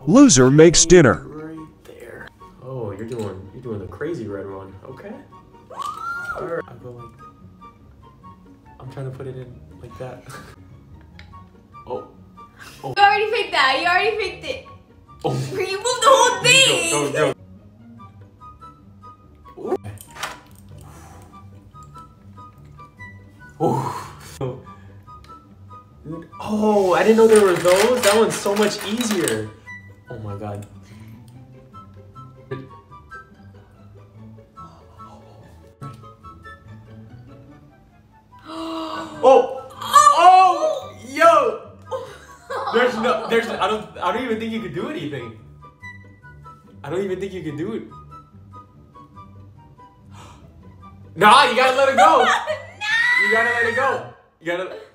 Loser makes dinner. Right there. Oh, you're doing the crazy red one. Okay. Alright. I'll go like. I'm trying to put it in like that. Oh. Oh. You already picked that. You already picked it. Oh. You moved the whole thing. Go. Oh, oh, I didn't know there were those. That one's so much easier. Oh my god. Oh! Oh! Yo! I don't even think you could do anything. I don't even think you can do it. Nah, you gotta let it go. No! You gotta let it go. You gotta.